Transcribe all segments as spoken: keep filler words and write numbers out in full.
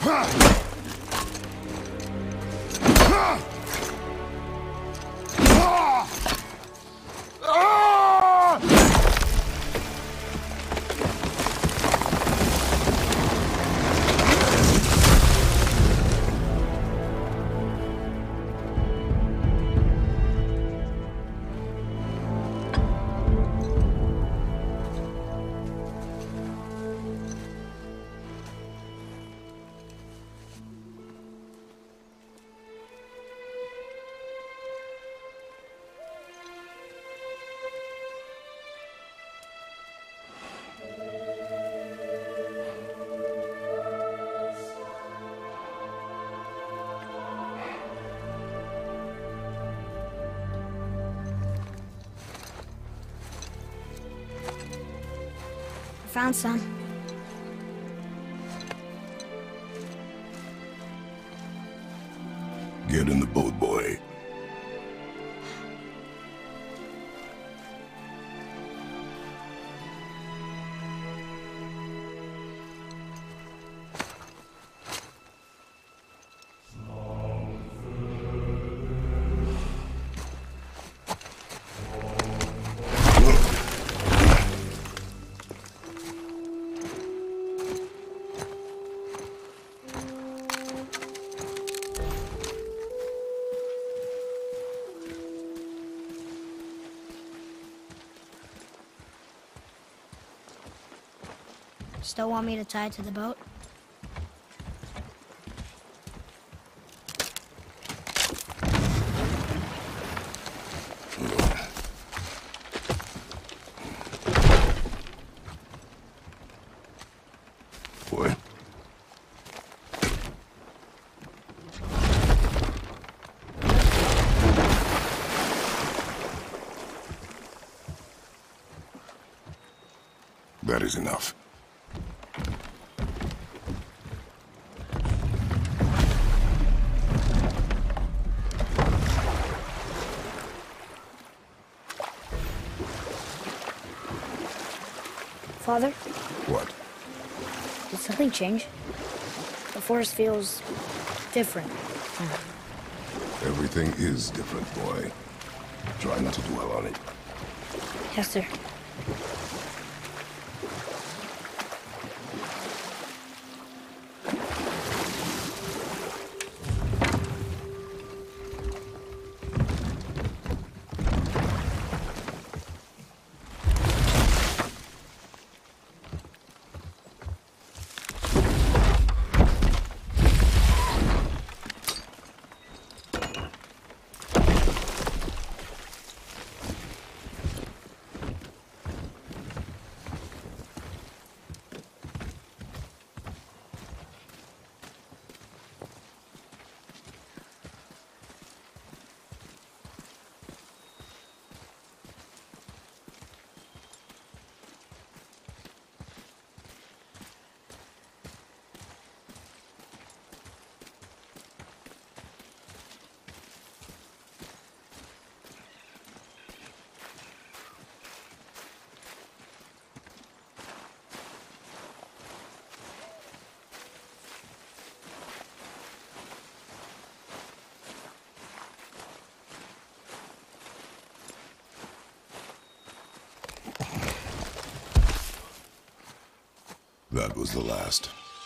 Found some. Get in the boat, boy. Still want me to tie it to the boat? Boy. That is enough. Father? What? Did something change? The forest feels different. Everything is different, boy. Try not to dwell on it. Yes, sir. That was the last.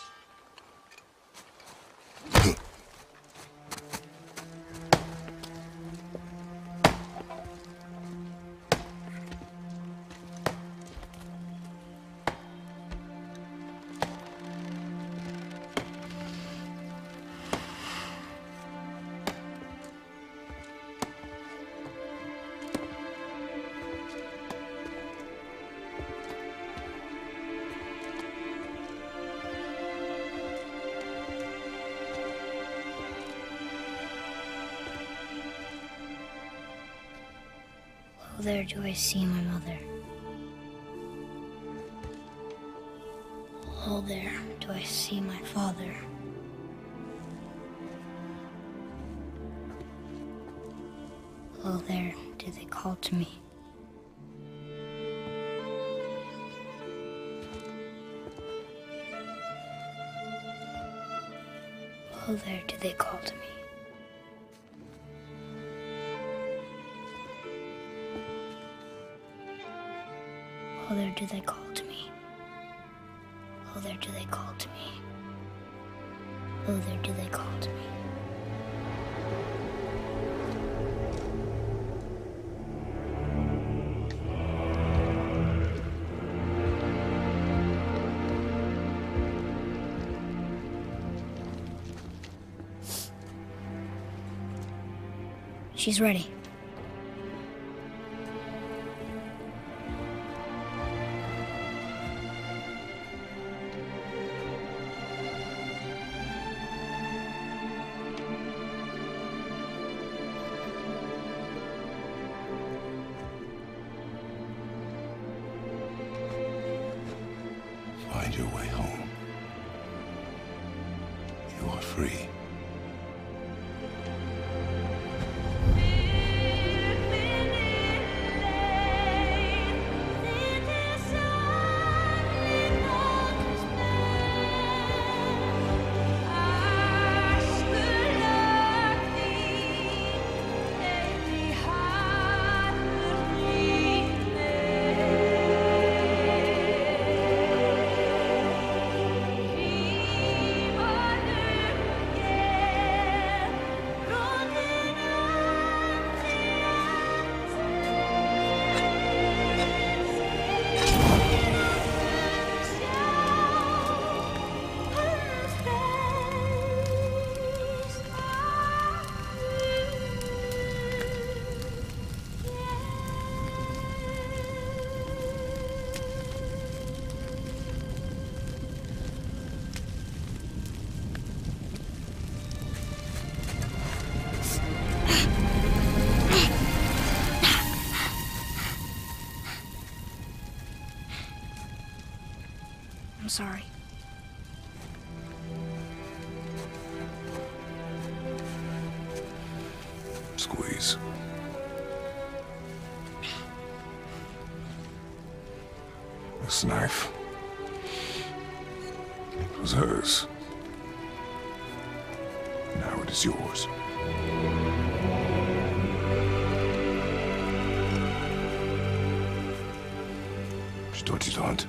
Oh, there do I see my mother. Oh, there do I see my father. Oh, there do they call to me. Oh, there do they call to me. Oh, there do they call to me. Oh, there do they call to me. Oh, there do they call to me. She's ready. Find your way home. You are free. I'm sorry. Squeeze. This knife. It was hers. Now it is yours. Что делать?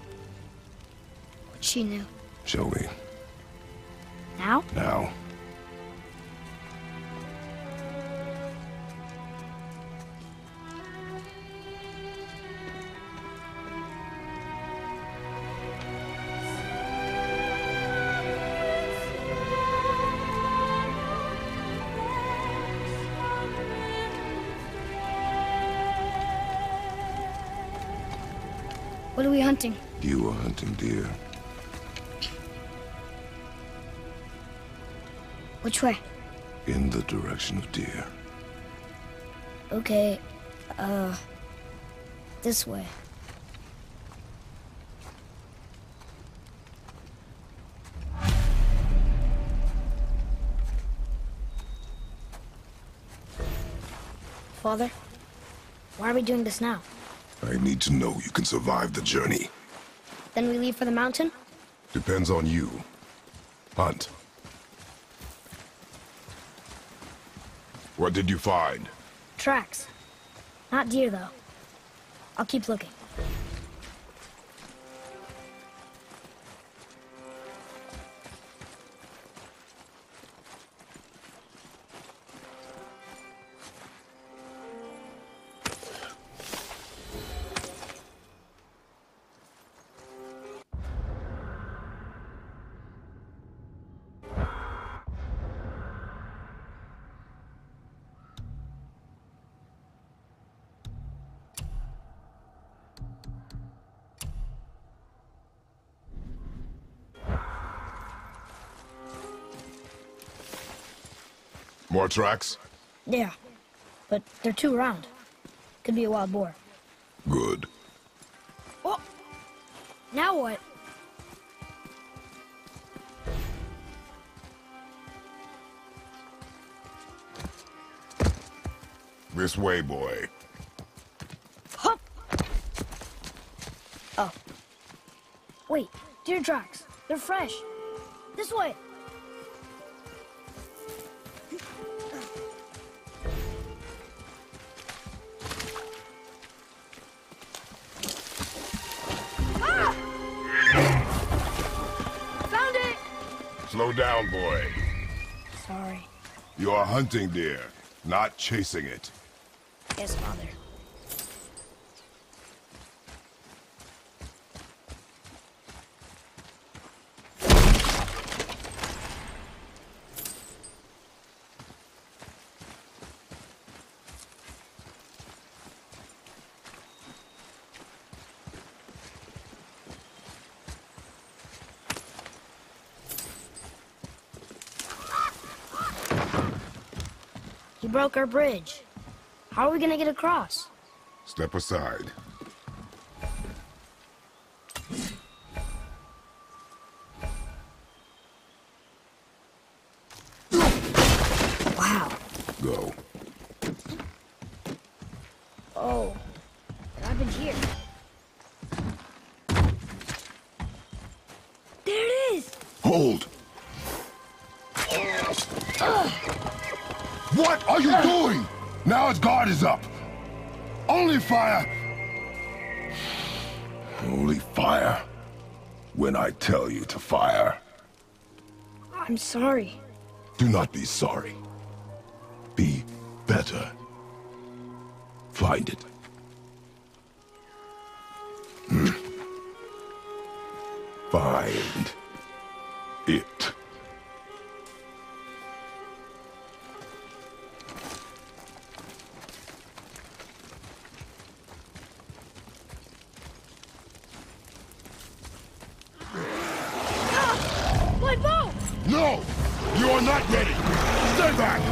She knew. Show me. Now? Now. What are we hunting? You are hunting deer. Which way? In the direction of deer. Okay, uh, this way. Father, why are we doing this now? I need to know you can survive the journey. Then we leave for the mountain? Depends on you. Hunt. What did you find? Tracks. Not deer, though. I'll keep looking. More tracks? Yeah, but they're too round. Could be a wild boar. Good. Oh! Now what? This way, boy. Hup! Oh. Wait, deer tracks. They're fresh. This way. Slow down, boy. Sorry. You are hunting deer, not chasing it. Yes, Father. He broke our bridge. How are we gonna get across? Step aside. Wow. Go. Oh, what happened here? There it is! Hold! What are you doing? Now his guard is up. Only fire. Only fire. When I tell you to fire. I'm sorry. Do not be sorry. Be better. Find it. Hmm. Find it. My bow! No! You are not ready! Stay back!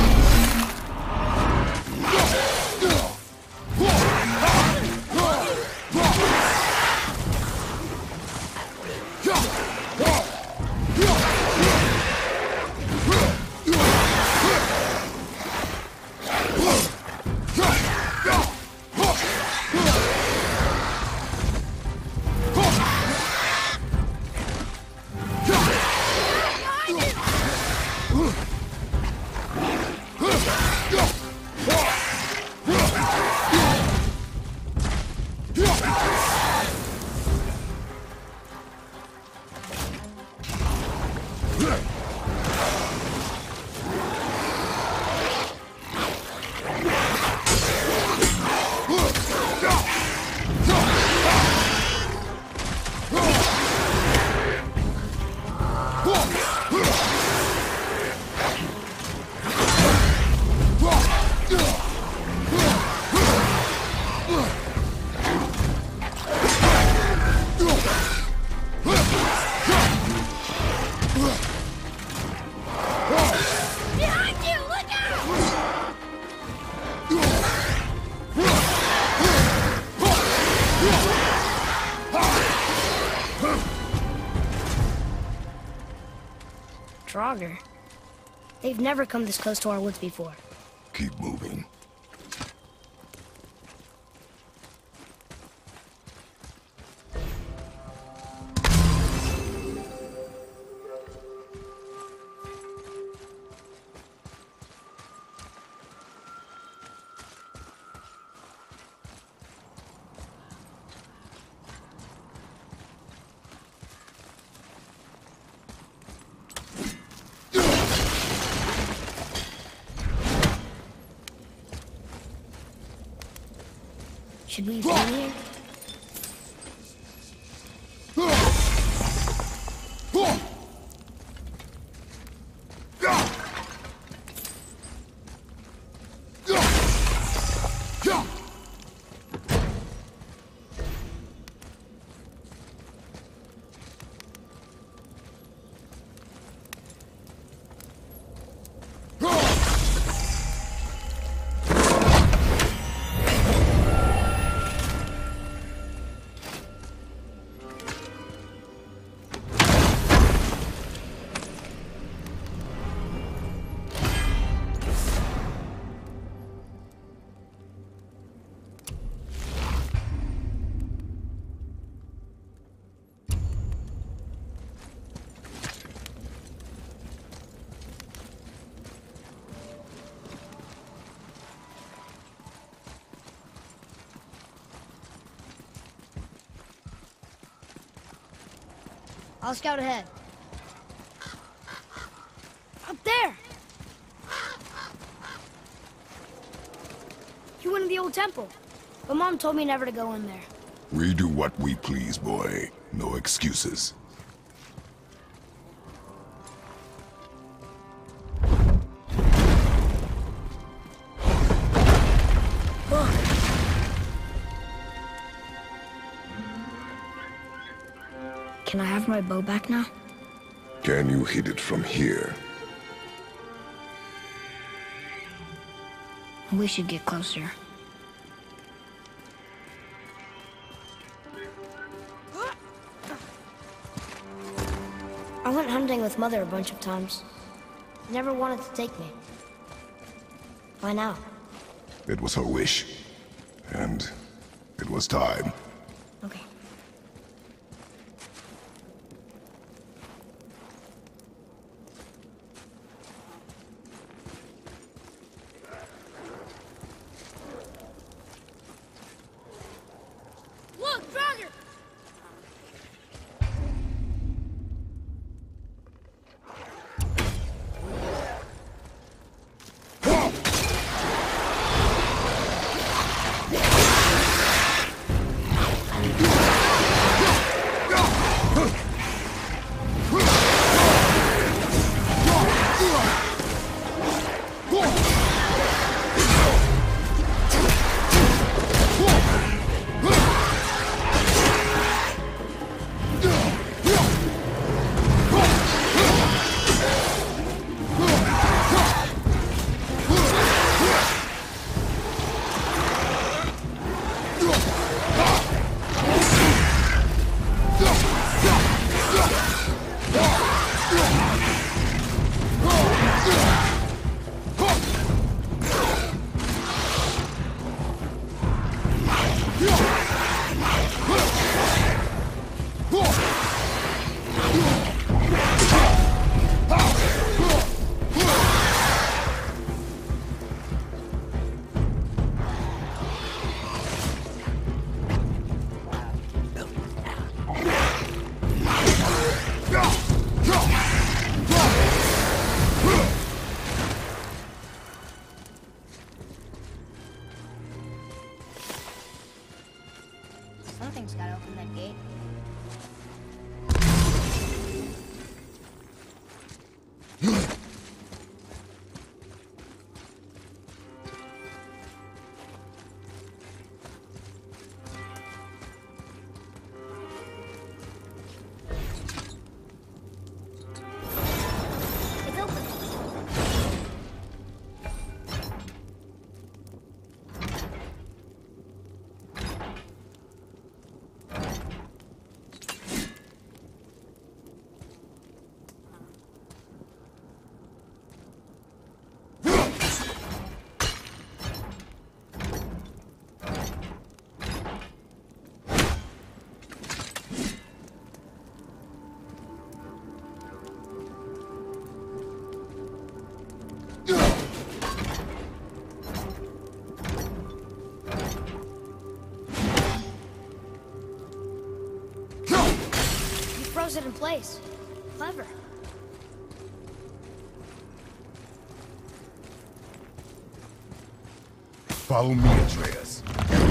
Draugr. They've never come this close to our woods before. Keep moving. Should we be here? I'll scout ahead. old temple. But Mom told me never to go in there. We do what we please, boy. No excuses. Can I have my bow back now? Can you hit it from here? We should get closer. I went hunting with Mother a bunch of times. She never wanted to take me. Why now? It was her wish. And it was time. Okay. Look, Draugr! Something's gotta open that gate. It's open. Froze it in place. Clever. Follow me, Atreus.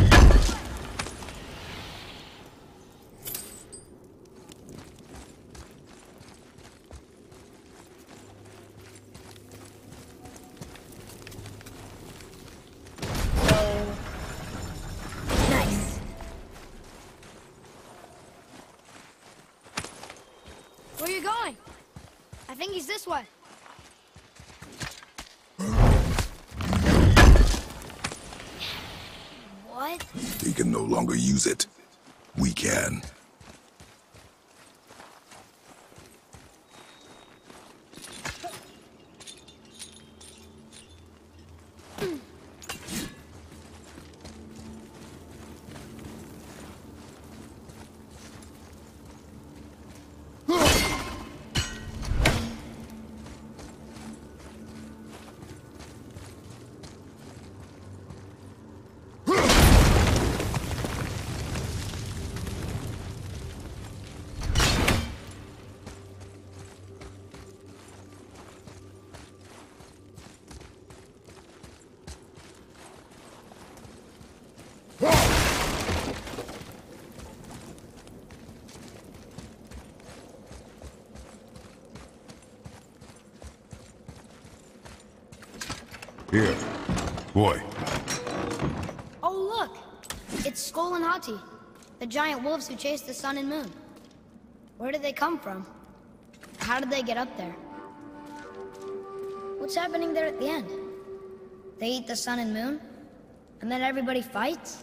Nice. Where are you going? I think he's this way. What? He can no longer use it. We can. Here. Boy. Oh, look! It's Skull and Hati, the giant wolves who chase the sun and moon. Where did they come from? How did they get up there? What's happening there at the end? They eat the sun and moon? And then everybody fights?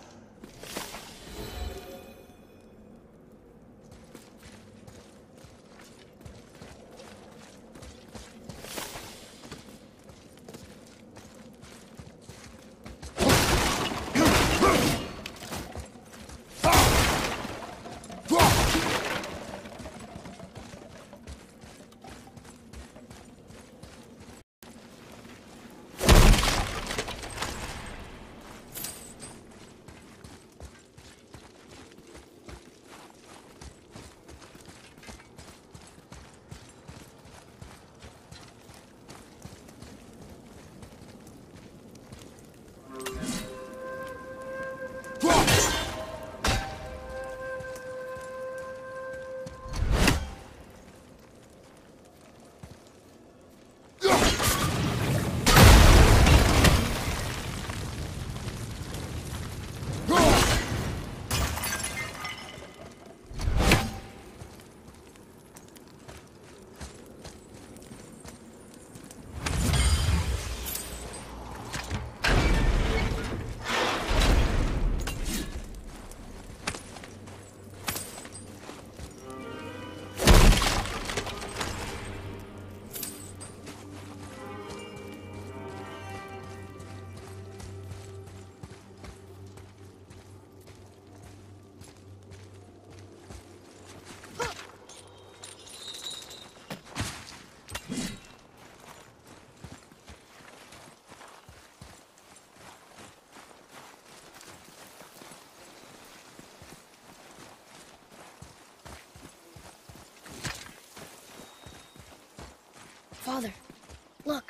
Father, look.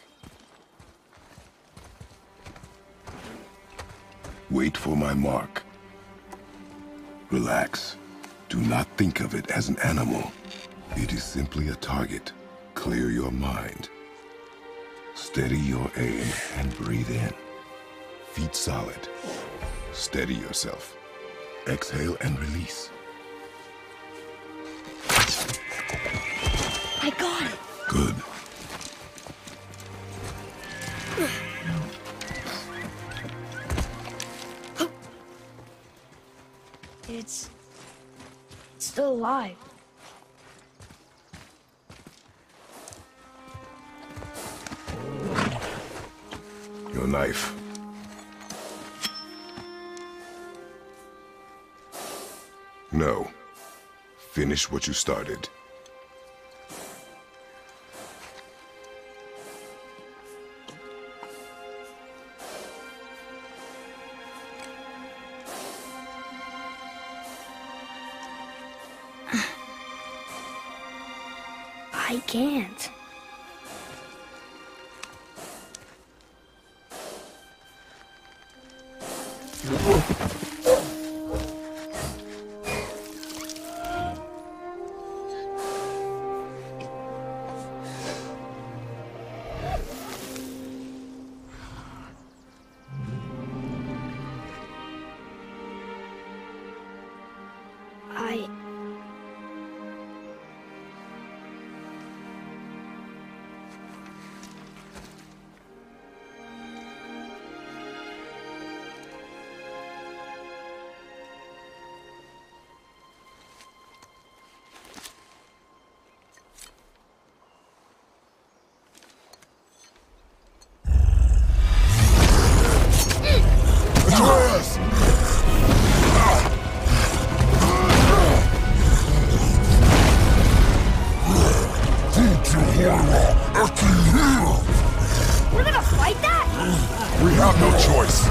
Wait for my mark. Relax. Do not think of it as an animal. It is simply a target. Clear your mind. Steady your aim and breathe in. Feet solid. Steady yourself. Exhale and release. I got it. Good. It's... it's still alive. Your knife. No. Finish what you started. I can't. I... Atreus! We're gonna fight that? We have no choice.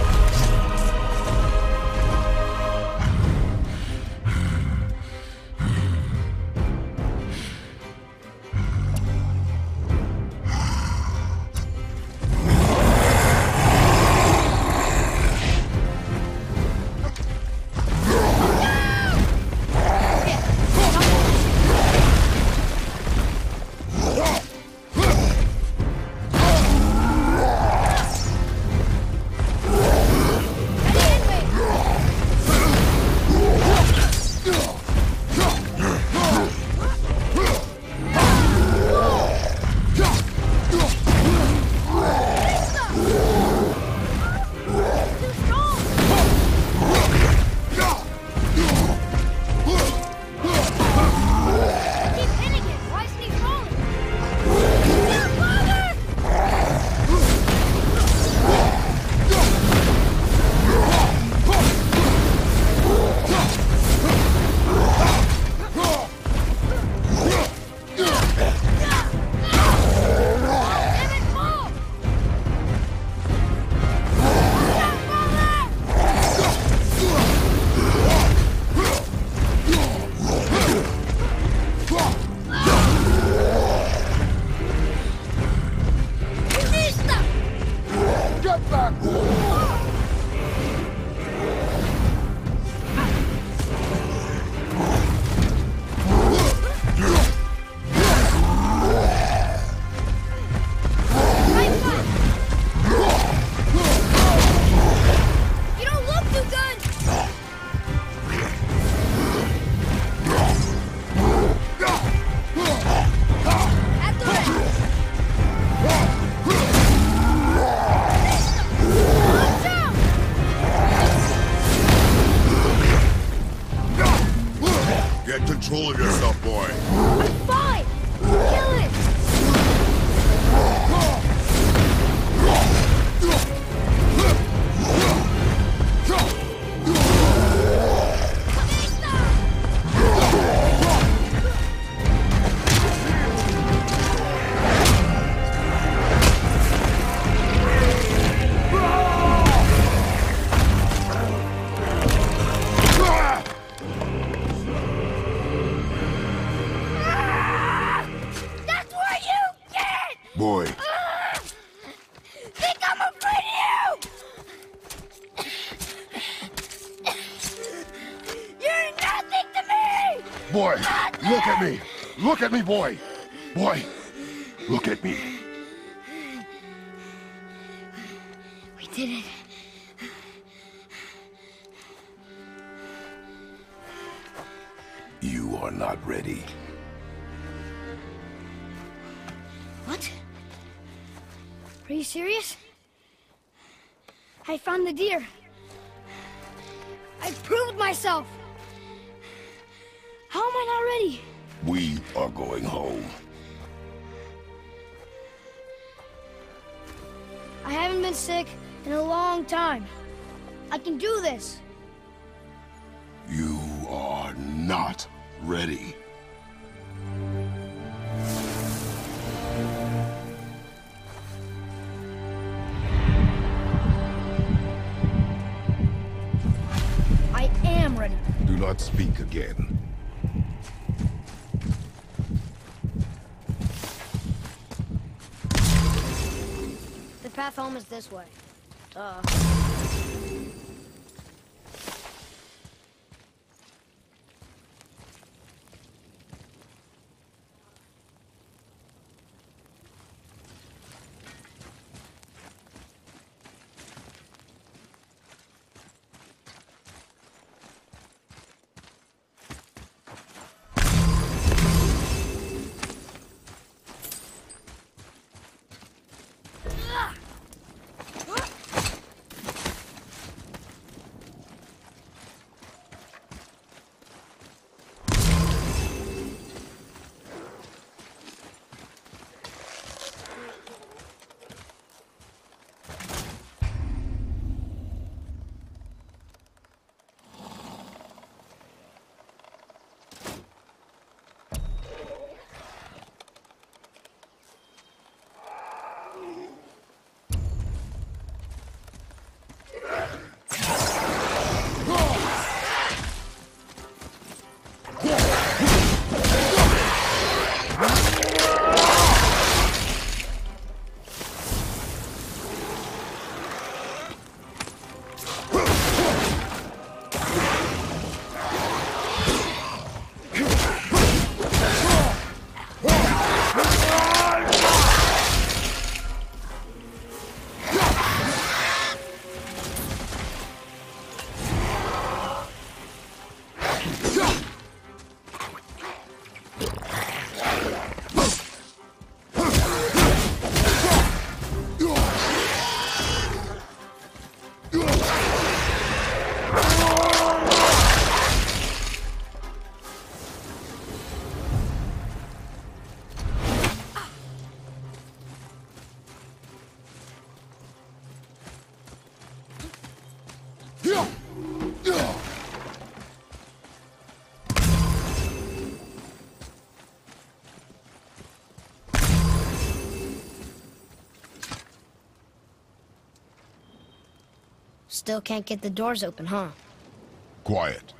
boy. Ah! Think I'm afraid of you! You're nothing to me! Boy, Nothing! look at me! Look at me, boy! Boy, look at me. We did it. You are not ready. What? Are you serious? I found the deer. I proved myself. How am I not ready? We are going home. I haven't been sick in a long time. I can do this. You are not ready. I am ready. Do not speak again. The path home is this way. Duh. Still can't get the doors open, huh? Quiet.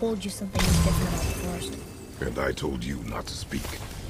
told you something was different about the forest. And I told you not to speak.